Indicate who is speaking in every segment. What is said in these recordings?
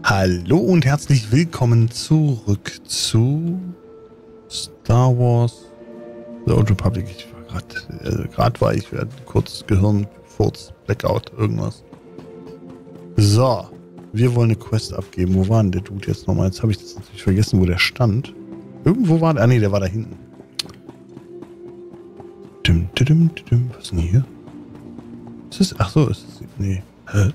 Speaker 1: Hallo und herzlich willkommen zurück zu Star Wars The Old Republic. Ich war gerade war ich kurz Gehirnfurz, Blackout, irgendwas. So, wir wollen eine Quest abgeben. Wo war denn der Dude jetzt nochmal? Jetzt habe ich das natürlich vergessen, wo der stand. Irgendwo war der. Ah ne, der war da hinten. Was ist denn hier? Ist es? Ach so, ist es. Nee. Hä?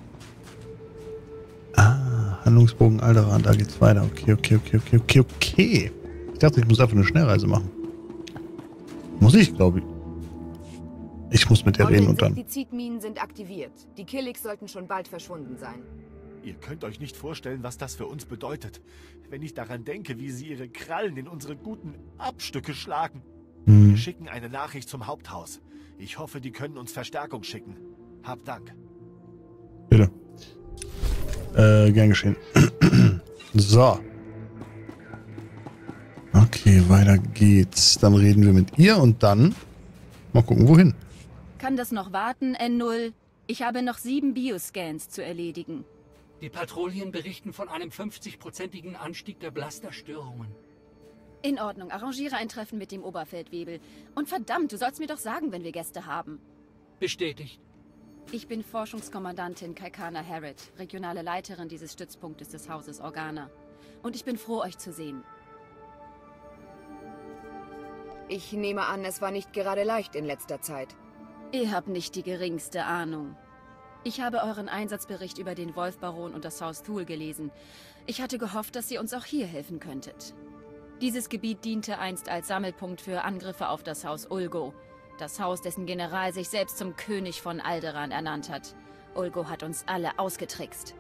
Speaker 1: Handlungsbogen Alderaan, da geht's weiter. Okay. Ich dachte, ich muss einfach eine Schnellreise machen. Muss ich, glaube ich. Ich muss mit der reden und dann.
Speaker 2: Die Sektizidminen sind aktiviert. Die Killiks sollten schon bald verschwunden sein.
Speaker 3: Ihr könnt euch nicht vorstellen, was das für uns bedeutet. Wenn ich daran denke, wie sie ihre Krallen in unsere guten Abstücke schlagen. Wir schicken eine Nachricht zum Haupthaus. Ich hoffe, die können uns Verstärkung schicken. Hab Dank.
Speaker 1: Bitte. Gern geschehen. So. Okay, weiter geht's. Dann reden wir mit ihr und dann mal gucken, wohin.
Speaker 4: Kann das noch warten, N0? Ich habe noch 7 Bioscans zu erledigen.
Speaker 5: Die Patrouillen berichten von einem 50-prozentigen Anstieg der Blasterstörungen.
Speaker 4: In Ordnung, arrangiere ein Treffen mit dem Oberfeldwebel. Und verdammt, du sollst mir doch sagen, wenn wir Gäste haben.
Speaker 5: Bestätigt.
Speaker 4: Ich bin Forschungskommandantin Kaikana Harrod, regionale Leiterin dieses Stützpunktes des Hauses Organa. Und ich bin froh, euch zu sehen.
Speaker 2: Ich nehme an, es war nicht gerade leicht in letzter Zeit.
Speaker 4: Ihr habt nicht die geringste Ahnung. Ich habe euren Einsatzbericht über den Wolf-Baron und das Haus Thul gelesen. Ich hatte gehofft, dass ihr uns auch hier helfen könntet. Dieses Gebiet diente einst als Sammelpunkt für Angriffe auf das Haus Ulgo. Das Haus, dessen General sich selbst zum König von Alderaan ernannt hat. Ulgo hat uns alle ausgetrickst.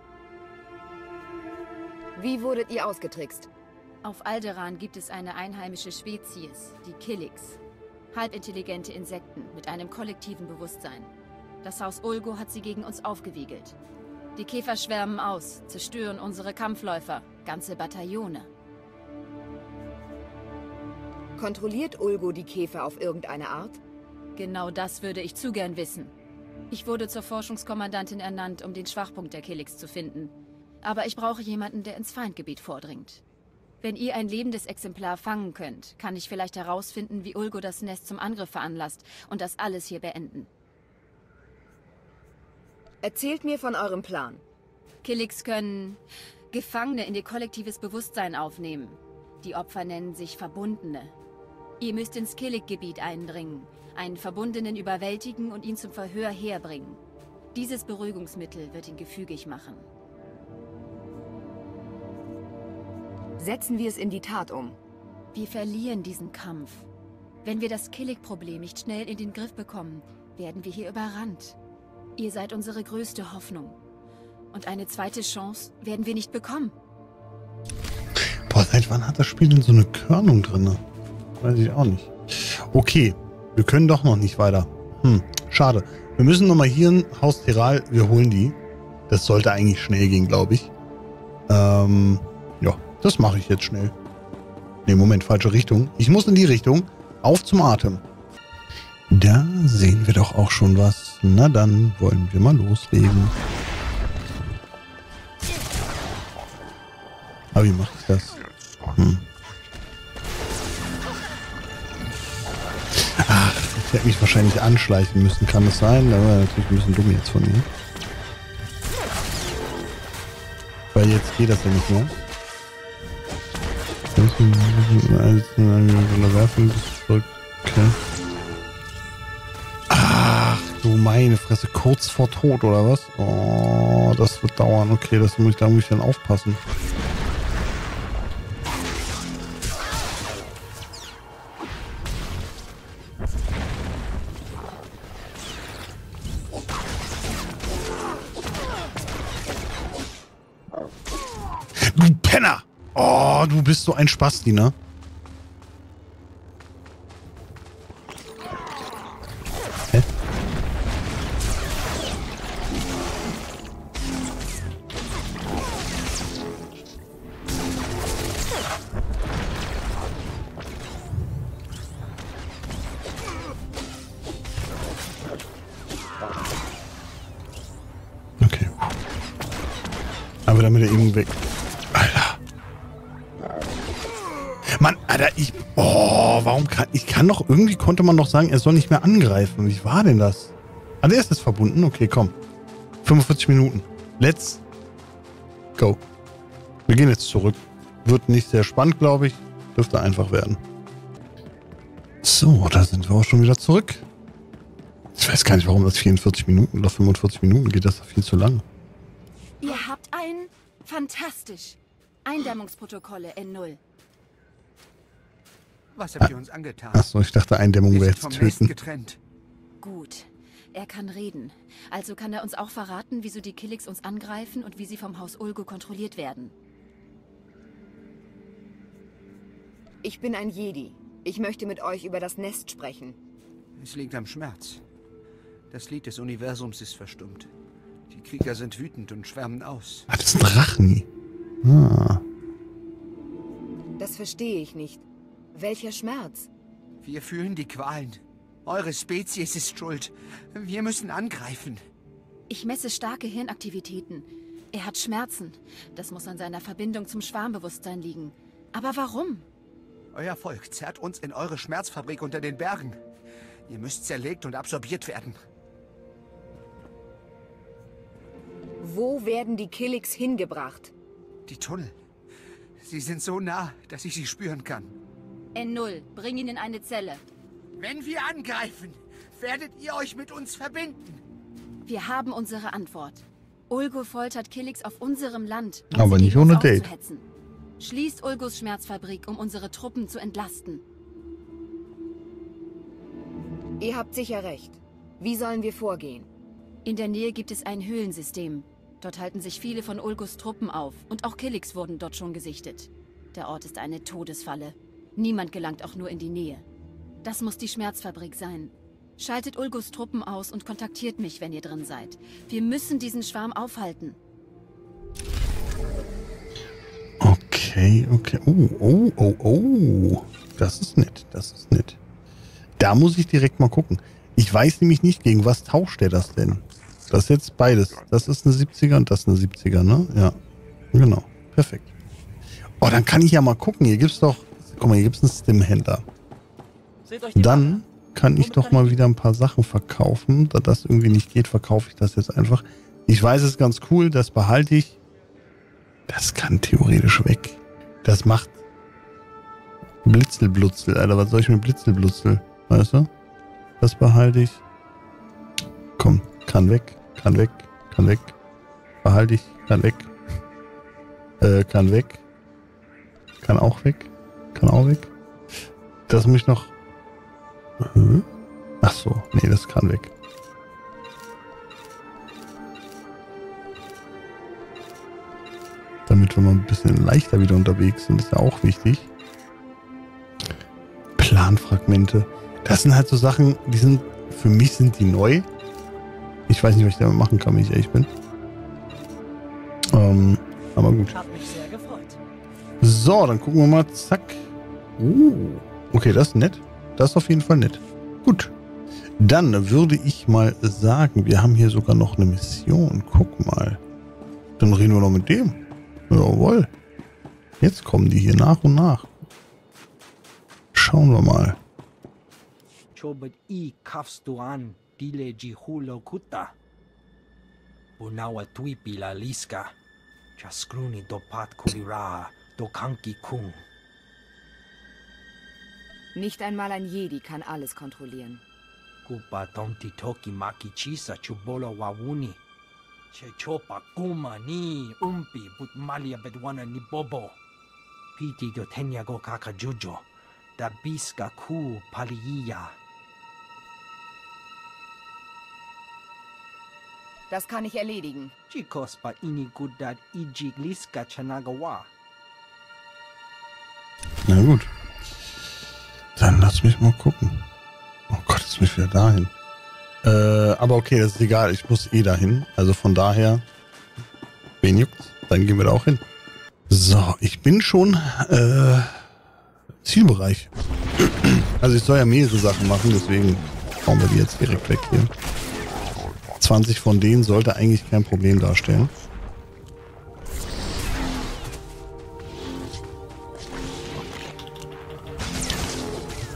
Speaker 2: Wie wurdet ihr ausgetrickst?
Speaker 4: Auf Alderaan gibt es eine einheimische Spezies, die Killiks. Halbintelligente Insekten mit einem kollektiven Bewusstsein. Das Haus Ulgo hat sie gegen uns aufgewiegelt. Die Käfer schwärmen aus, zerstören unsere Kampfläufer, ganze Bataillone.
Speaker 2: Kontrolliert Ulgo die Käfer auf irgendeine Art?
Speaker 4: Genau das würde ich zu gern wissen. Ich wurde zur Forschungskommandantin ernannt, um den Schwachpunkt der Killiks zu finden. Aber ich brauche jemanden, der ins Feindgebiet vordringt. Wenn ihr ein lebendes Exemplar fangen könnt, kann ich vielleicht herausfinden, wie Ulgo das Nest zum Angriff veranlasst und das alles hier beenden.
Speaker 2: Erzählt mir von eurem Plan.
Speaker 4: Killiks können Gefangene in ihr kollektives Bewusstsein aufnehmen. Die Opfer nennen sich Verbundene. Ihr müsst ins Killik-Gebiet eindringen, einen Verbundenen überwältigen und ihn zum Verhör herbringen. Dieses Beruhigungsmittel wird ihn gefügig machen.
Speaker 2: Setzen wir es in die Tat um.
Speaker 4: Wir verlieren diesen Kampf. Wenn wir das Killik-Problem nicht schnell in den Griff bekommen, werden wir hier überrannt. Ihr seid unsere größte Hoffnung. Und eine zweite Chance werden wir nicht bekommen.
Speaker 1: Boah, seit wann hat das Spiel denn so eine Körnung drin? Weiß ich auch nicht. Okay, wir können doch noch nicht weiter. Schade. Wir müssen nochmal hier in Haus Teral, wir holen die. Das sollte eigentlich schnell gehen, glaube ich. Ja, das mache ich jetzt schnell. Ne, Moment, falsche Richtung. Ich muss in die Richtung. Auf zum Atem. Da sehen wir doch auch schon was. Na dann wollen wir mal loslegen. Aber wie mache ich das? Ach, ich hätte mich wahrscheinlich anschleichen müssen. Kann das sein? Aber natürlich ein bisschen dumm jetzt von mir. Weil jetzt geht das ja nicht mehr. Okay. Ach du meine Fresse, kurz vor Tod oder was? Oh, das wird dauern. Okay, da muss ich dann aufpassen. Du Penner! Oh, du bist so ein Spasti, ne? Hä? Okay. Aber damit er eben weg... Alter. Mann, Alter, warum kann... Irgendwie konnte man doch sagen, er soll nicht mehr angreifen. Wie war denn das? Ah, der ist jetzt verbunden? Okay, komm. 45 Minuten. Let's go. Wir gehen jetzt zurück. Wird nicht sehr spannend, glaube ich. Dürfte einfach werden. So, da sind wir auch schon wieder zurück. Ich weiß gar nicht, warum das 44 Minuten oder 45 Minuten geht. Das ist viel zu lang.
Speaker 4: Ihr habt ein... Fantastisch. Eindämmungsprotokolle N0.
Speaker 6: Was habt ihr uns angetan?
Speaker 1: Achso, ich dachte, Eindämmung wäre jetzt
Speaker 6: vom Nest
Speaker 1: töten.
Speaker 6: getrennt.
Speaker 4: Gut. Er kann reden. Also kann er uns auch verraten, wieso die Killiks uns angreifen und wie sie vom Haus Ulgo kontrolliert werden.
Speaker 2: Ich bin ein Jedi. Ich möchte mit euch über das Nest sprechen.
Speaker 6: Es liegt am Schmerz. Das Lied des Universums ist verstummt. Die Krieger sind wütend und schwärmen aus.
Speaker 1: Ah, das ist ein Drachen. Ah.
Speaker 2: Das verstehe ich nicht. Welcher Schmerz?
Speaker 6: Wir fühlen die Qualen. Eure Spezies ist schuld. Wir müssen angreifen.
Speaker 4: Ich messe starke Hirnaktivitäten. Er hat Schmerzen. Das muss an seiner Verbindung zum Schwarmbewusstsein liegen. Aber warum?
Speaker 6: Euer Volk zerrt uns in eure Schmerzfabrik unter den Bergen. Ihr müsst zerlegt und absorbiert werden.
Speaker 2: Wo werden die Killiks hingebracht?
Speaker 6: Die Tunnel. Sie sind so nah, dass ich sie spüren kann.
Speaker 4: N0, bring ihn in eine Zelle.
Speaker 6: Wenn wir angreifen, werdet ihr euch mit uns verbinden.
Speaker 4: Wir haben unsere Antwort. Ulgo foltert Killiks auf unserem Land.
Speaker 1: Aber nicht ohne Date.
Speaker 4: Schließt Ulgos Schmerzfabrik, um unsere Truppen zu entlasten.
Speaker 2: Ihr habt sicher recht. Wie sollen wir vorgehen?
Speaker 4: In der Nähe gibt es ein Höhlensystem. Dort halten sich viele von Ulgos Truppen auf. Und auch Killiks wurden dort schon gesichtet. Der Ort ist eine Todesfalle. Niemand gelangt auch nur in die Nähe. Das muss die Schmerzfabrik sein. Schaltet Ulgos Truppen aus und kontaktiert mich, wenn ihr drin seid. Wir müssen diesen Schwarm aufhalten.
Speaker 1: Okay. Oh. Das ist nett, Da muss ich direkt mal gucken. Ich weiß nämlich nicht, gegen was tauscht der das denn? Das ist jetzt beides. Das ist eine 70er und das ist eine 70er, ne? Ja, genau. Perfekt. Oh, dann kann ich ja mal gucken. Hier gibt's doch... Guck mal, hier gibt's einen Stimhändler. Dann kann ich doch mal wieder ein paar Sachen verkaufen. Da das irgendwie nicht geht, verkaufe ich das jetzt einfach. Ich weiß, es ist ganz cool. Das behalte ich. Das kann theoretisch weg. Das macht Blitzelblutzel, Alter. Was soll ich mit Blitzelblutzel? Weißt du? Das behalte ich. Komm, kann weg. Behalte ich. Kann weg. Kann weg. Kann auch weg. Das muss ich noch... Ach so, nee, das kann weg. Damit wir mal ein bisschen leichter wieder unterwegs sind, ist ja auch wichtig. Planfragmente. Das sind halt so Sachen, die sind, für mich sind die neu. Ich weiß nicht, was ich damit machen kann, wenn ich ehrlich bin. Aber gut.
Speaker 7: Hat mich sehr gefreut.
Speaker 1: So, dann gucken wir mal. Zack. Okay, das ist nett. Das ist auf jeden Fall nett. Gut. Dann würde ich mal sagen, wir haben hier sogar noch eine Mission. Guck mal. Dann reden wir noch mit dem. Jawohl. Jetzt kommen die hier nach und nach. Schauen wir mal.
Speaker 7: Chobet I Kafstuan Dile Jihulo Kuta. Bunawa Tuipi La Liska. Chaskruni Dopat Kulira Dokanki Kung.
Speaker 2: Nicht einmal ein Jedi kann alles kontrollieren.
Speaker 7: Kupa Tonti Toki Maki Chisa Chubolo Wawuni. Chechopa Kuma Ni Umpi Butmalia Bedwana Ni Bobo. Piti Dotenya Go Kaka Jojo. Dabiska Ku Paliya.
Speaker 2: Das kann ich erledigen.
Speaker 7: Chikos pa ini Gudat Ijigliska Chanagawa.
Speaker 1: Na gut. Dann lass mich mal gucken. Oh Gott, jetzt bin ich wieder dahin. Aber okay, das ist egal. Ich muss eh dahin. Also von daher, wen juckt's? Dann gehen wir da auch hin. So, ich bin schon Zielbereich. Also ich soll ja mehrere Sachen machen, deswegen bauen wir die jetzt direkt weg hier. 20 von denen sollte eigentlich kein Problem darstellen.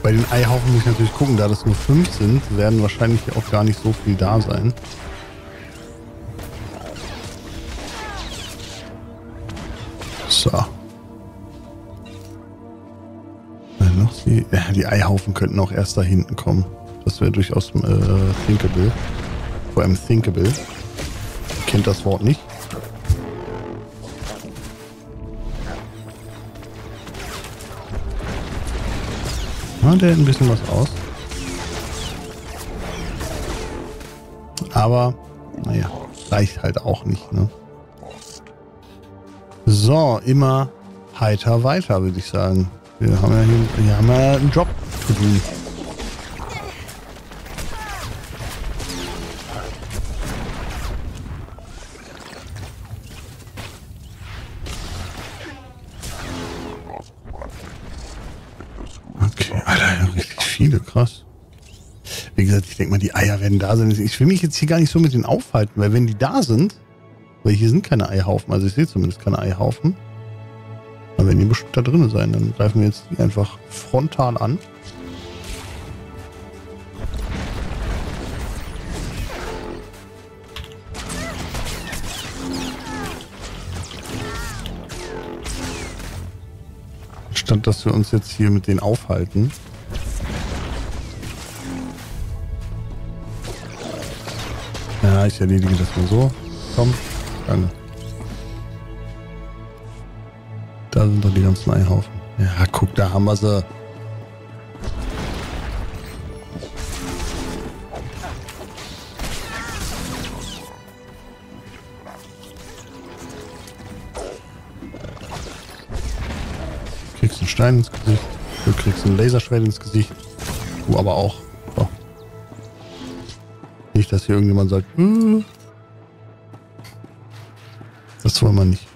Speaker 1: Bei den Eihaufen muss ich natürlich gucken, da das nur 5 sind, werden wahrscheinlich auch gar nicht so viel da sein. So. Die Eihaufen könnten auch erst da hinten kommen. Das wäre durchaus thinkable. Vor allem thinkable. Ihr kennt das Wort nicht. Ja, der hält ein bisschen was aus. Aber, naja, reicht halt auch nicht, ne? So, immer heiter weiter, würde ich sagen. Wir haben ja einen Job zu tun. Okay, Alter, richtig viele, krass. Wie gesagt, ich denke mal, die Eier werden da sein. Ich will mich jetzt hier gar nicht so mit denen aufhalten, weil wenn die da sind, weil hier sind keine Eihaufen, also ich sehe zumindest keine Eihaufen. Aber wenn die bestimmt da drin sein, dann greifen wir jetzt die einfach frontal an. Statt dass wir uns jetzt hier mit denen aufhalten. Ja, ich erledige das mal so. Komm, danke. Da sind doch die ganzen Eihaufen. Ja, guck, da haben wir sie. Kriegst einen Stein ins Gesicht. Du kriegst ein Laserschwert ins Gesicht. Du aber auch. So. Nicht, dass hier irgendjemand sagt, das wollen wir nicht.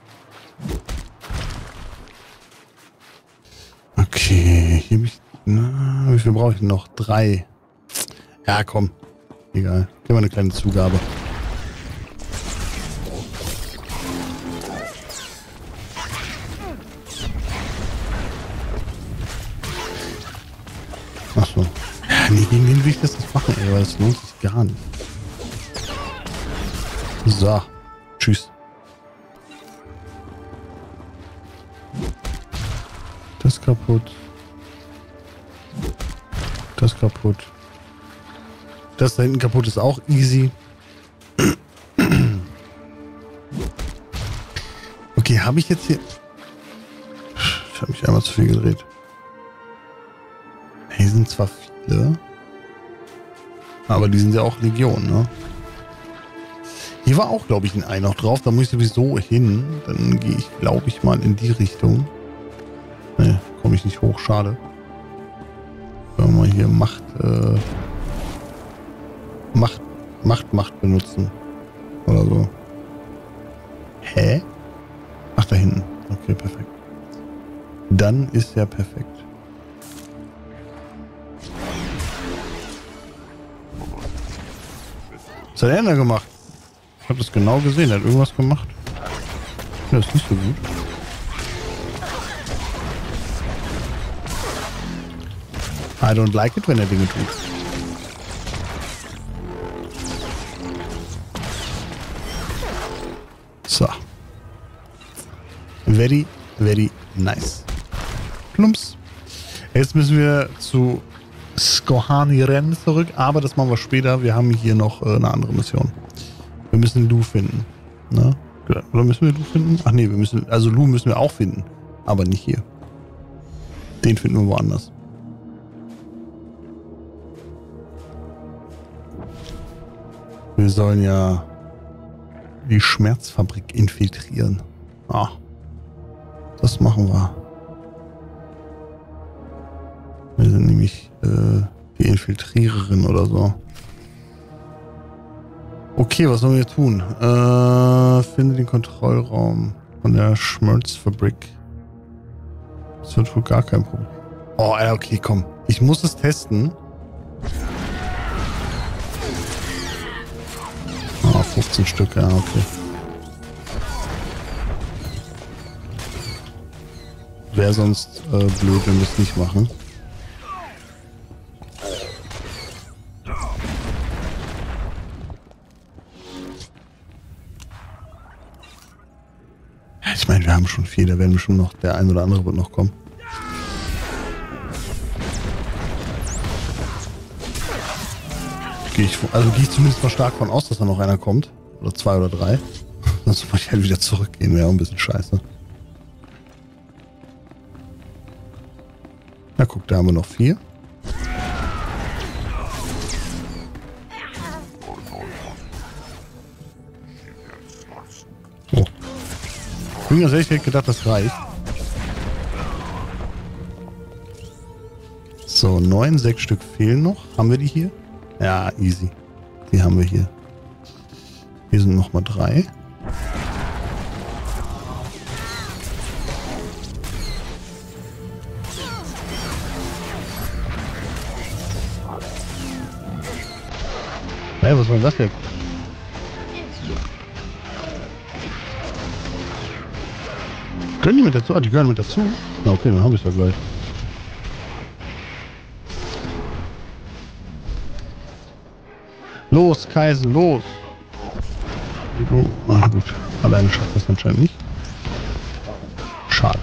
Speaker 1: Okay, hier habe ich... Na, wie viel brauche ich noch? 3. Ja, komm. Egal. Gib mal eine kleine Zugabe. Achso. Ja, nee, gegen den will ich das nicht machen, ey, weil das lohnt sich gar nicht. So. Tschüss. Das kaputt. Das kaputt. Das da hinten kaputt ist auch easy. Okay, habe ich jetzt hier... Ich habe mich einmal zu viel gedreht. Hier sind zwar viele, aber die sind ja auch Legion, ne? Hier war auch, glaube ich, ein Ei noch drauf. Da muss ich sowieso hin. Dann gehe ich, glaube ich, mal in die Richtung. Ne, komme ich nicht hoch. Schade. Wenn wir mal hier Macht benutzen. Oder so. Hä? Ach, da hinten. Okay, perfekt. Dann ist ja perfekt. Was hat er denn da gemacht? Ich habe das genau gesehen. Er hat irgendwas gemacht. Ja, ist nicht so gut. I don't like it, wenn er Dinge tut. So. Very, very nice. Plumps. Jetzt müssen wir zu Skohani Rennen zurück, aber das machen wir später. Wir haben hier noch eine andere Mission. Wir müssen Lu finden. Ne? Oder müssen wir Lu finden? Ach nee, also Lu müssen wir auch finden. Aber nicht hier. Den finden wir woanders. Wir sollen ja die Schmerzfabrik infiltrieren. Ah, das machen wir. Wir sind nämlich die Infiltriererin oder so. Okay, was sollen wir tun? Finde den Kontrollraum von der Schmerzfabrik. Das wird wohl gar kein Problem. Oh, okay, komm. Ich muss es testen. 15 Stück, ja, okay. Wäre sonst blöd, wenn wir es nicht machen. Ich meine, wir haben schon 4, da werden bestimmt noch, der ein oder andere wird noch kommen. Gehe ich zumindest mal stark von aus, dass da noch einer kommt. Oder 2 oder 3. Sonst muss ich halt wieder zurückgehen, wäre auch ein bisschen scheiße. Na guck, da haben wir noch 4. Oh. Ich bin ganz ehrlich, ich hätte gedacht, das reicht. So, 9, 6 Stück fehlen noch. Haben wir die hier? Ja, easy. Die haben wir hier. Hier sind nochmal 3. Hey, was war denn das jetzt? Können die mit dazu? Ah, die gehören mit dazu? Na okay, dann habe ich es ja gleich. Los, Kaiser, los! Oh, ah, gut. Alleine schafft das anscheinend nicht. Schade.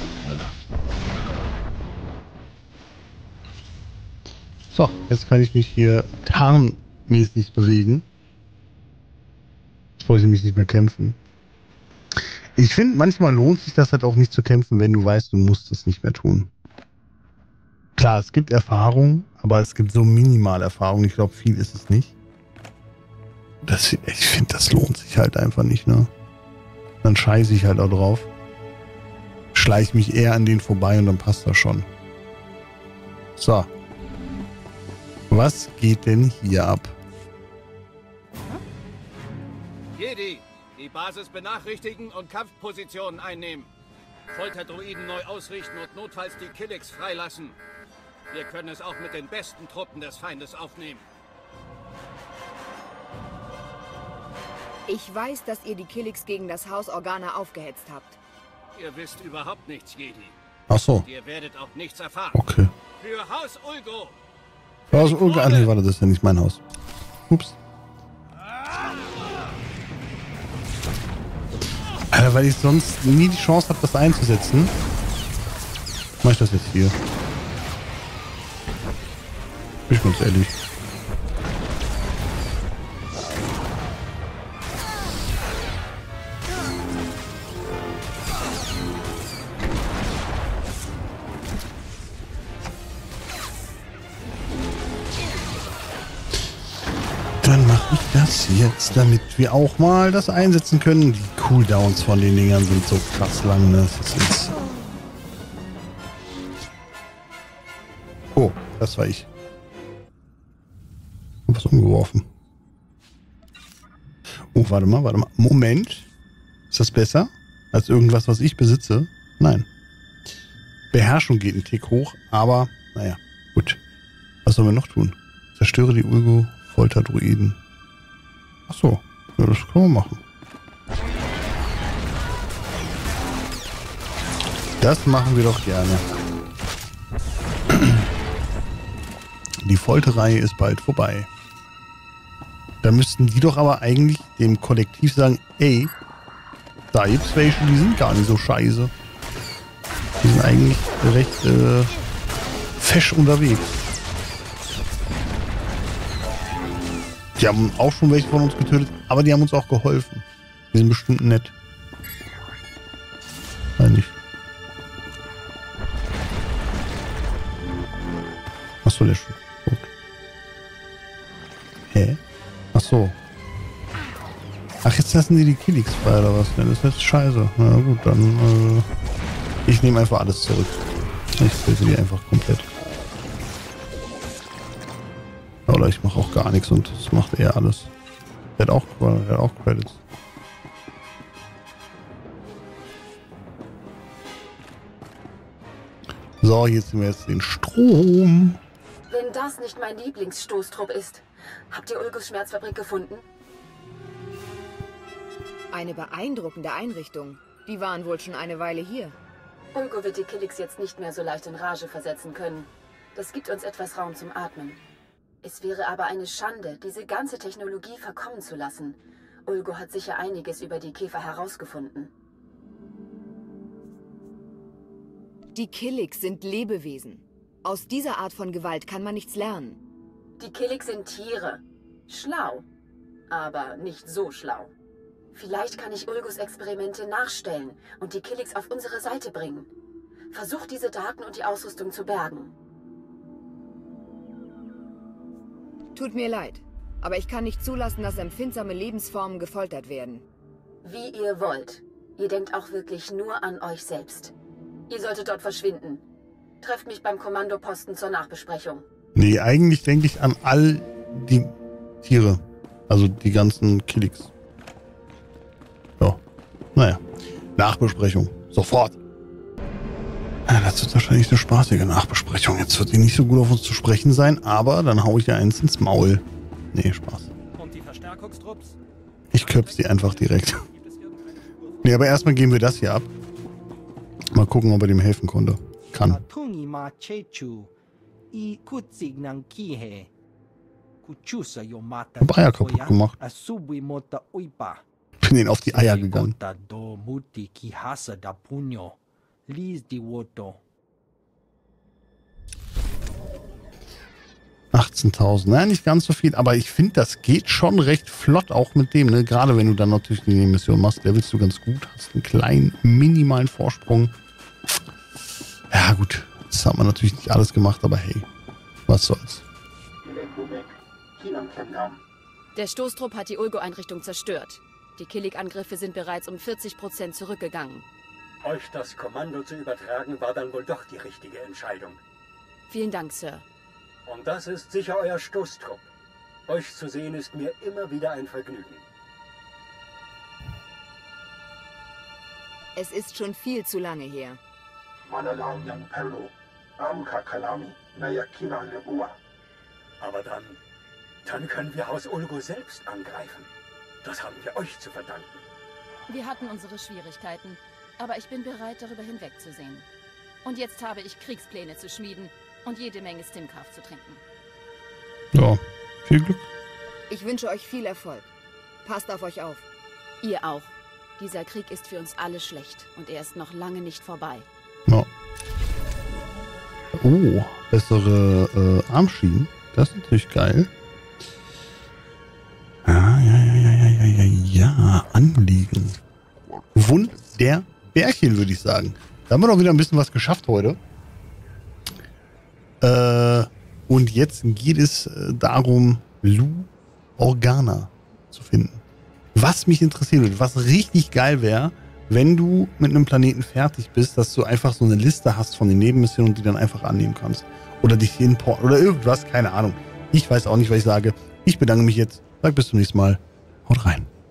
Speaker 1: So, jetzt kann ich mich hier tarnmäßig bewegen. Jetzt brauche ich nämlich nicht mehr kämpfen. Ich finde, manchmal lohnt sich das halt auch nicht zu kämpfen, wenn du weißt, du musst es nicht mehr tun. Klar, es gibt Erfahrung, aber es gibt so minimal Erfahrung. Ich glaube, viel ist es nicht. Ich finde, das lohnt sich halt einfach nicht, ne? Dann scheiße ich halt auch drauf. Schleich mich eher an denen vorbei und dann passt das schon. So. Was geht denn hier ab?
Speaker 8: Jedi, die Basis benachrichtigen und Kampfpositionen einnehmen. Folterdruiden neu ausrichten und notfalls die Killix freilassen. Wir können es auch mit den besten Truppen des Feindes aufnehmen.
Speaker 2: Ich weiß, dass ihr die Killix gegen das Haus Organa aufgehetzt habt.
Speaker 8: Ihr wisst überhaupt nichts, Jedi.
Speaker 1: Ach so.
Speaker 8: Und ihr werdet auch nichts erfahren.
Speaker 1: Okay.
Speaker 8: Für Haus Ulgo!
Speaker 1: Haus Ulgo? Ah, nee, warte, das ist ja nicht mein Haus. Ups. Alter, weil ich sonst nie die Chance habe, das einzusetzen, mache ich das jetzt hier. Bin ich ganz ehrlich. Dann mache ich das jetzt, damit wir auch mal das einsetzen können. Die Cooldowns von den Dingern sind so krass lang, ne? Das ist... Oh, das war ich. Hab was umgeworfen. Oh, warte mal. Moment. Ist das besser als irgendwas, was ich besitze? Nein. Beherrschung geht einen Tick hoch, aber naja, gut. Was sollen wir noch tun? Zerstöre die Ulgo Folterdruiden. Ach so, ja, das können wir machen. Das machen wir doch gerne. Die Folterei ist bald vorbei. Da müssten die doch aber eigentlich dem Kollektiv sagen, ey, da gibt's welche, die sind gar nicht so scheiße. Die sind eigentlich recht fesch unterwegs. Die haben auch schon welche von uns getötet, aber die haben uns auch geholfen. Die sind bestimmt nett. Nein, nicht. Achso, der ist schon tot. Hä? Achso. Ach, jetzt lassen die Killix frei oder was? Das ist jetzt scheiße. Na gut, dann ich nehme einfach alles zurück. Ich töte die einfach komplett. Oder ich mache auch gar nichts und das macht er alles. Der hat auch Credits. So, hier ziehen wir jetzt den Strom.
Speaker 4: Wenn das nicht mein Lieblingsstoßtrupp ist, habt ihr Ulgos Schmerzfabrik gefunden?
Speaker 2: Eine beeindruckende Einrichtung. Die waren wohl schon eine Weile hier.
Speaker 4: Ulgo wird die Killix jetzt nicht mehr so leicht in Rage versetzen können. Das gibt uns etwas Raum zum Atmen. Es wäre aber eine Schande, diese ganze Technologie verkommen zu lassen. Ulgo hat sicher einiges über die Käfer herausgefunden.
Speaker 2: Die Killiks sind Lebewesen. Aus dieser Art von Gewalt kann man nichts lernen.
Speaker 4: Die Killiks sind Tiere. Schlau. Aber nicht so schlau. Vielleicht kann ich Ulgus Experimente nachstellen und die Killiks auf unsere Seite bringen. Versucht diese Daten und die Ausrüstung zu bergen.
Speaker 2: Tut mir leid, aber ich kann nicht zulassen, dass empfindsame Lebensformen gefoltert werden.
Speaker 4: Wie ihr wollt. Ihr denkt auch wirklich nur an euch selbst. Ihr solltet dort verschwinden. Trefft mich beim Kommandoposten zur Nachbesprechung.
Speaker 1: Nee, eigentlich denke ich an all die Tiere. Also die ganzen Killiks. Ja. Naja. Nachbesprechung. Sofort. Ja, das wird wahrscheinlich eine spaßige Nachbesprechung. Jetzt wird die nicht so gut auf uns zu sprechen sein, aber dann hau ich ja eins ins Maul. Nee, Spaß.
Speaker 5: Und die Verstärkungstrupps?
Speaker 1: Ich köpf sie einfach direkt. Nee, aber erstmal geben wir das hier ab. Mal gucken, ob er dem helfen konnte. Kann. Hab Eier kaputt gemacht. Bin ihn auf die Eier gegangen. 18.000, naja, nicht ganz so viel, aber ich finde, das geht schon recht flott auch mit dem, ne? Gerade wenn du dann natürlich die Mission machst, levelst du ganz gut, hast einen kleinen, minimalen Vorsprung. Ja gut, das hat man natürlich nicht alles gemacht, aber hey, was soll's.
Speaker 4: Der Stoßtrupp hat die Ulgo-Einrichtung zerstört. Die Killik-Angriffe sind bereits um 40% zurückgegangen.
Speaker 7: Euch das Kommando zu übertragen, war dann wohl doch die richtige Entscheidung.
Speaker 4: Vielen Dank, Sir.
Speaker 7: Und das ist sicher euer Stoßtrupp. Euch zu sehen ist mir immer wieder ein Vergnügen.
Speaker 2: Es ist schon viel zu lange her.
Speaker 7: Aber dann können wir Haus Ulgo selbst angreifen. Das haben wir euch zu verdanken.
Speaker 4: Wir hatten unsere Schwierigkeiten, aber ich bin bereit, darüber hinwegzusehen. Und jetzt habe ich Kriegspläne zu schmieden und jede Menge Stimkraft zu trinken.
Speaker 1: Ja, viel Glück.
Speaker 2: Ich wünsche euch viel Erfolg. Passt auf euch auf.
Speaker 4: Ihr auch. Dieser Krieg ist für uns alle schlecht und er ist noch lange nicht vorbei.
Speaker 1: Ja. Oh, bessere Armschienen. Das ist natürlich geil. Ja, Anliegen. Wunderbärchen, würde ich sagen. Da haben wir doch wieder ein bisschen was geschafft heute. Und jetzt geht es darum, Lou Organa zu finden. Was mich interessieren würde, was richtig geil wäre, wenn du mit einem Planeten fertig bist, dass du einfach so eine Liste hast von den Nebenmissionen und die dann einfach annehmen kannst. Oder dich importen oder irgendwas, keine Ahnung. Ich weiß auch nicht, was ich sage. Ich bedanke mich jetzt. Sag bis zum nächsten Mal. Haut rein.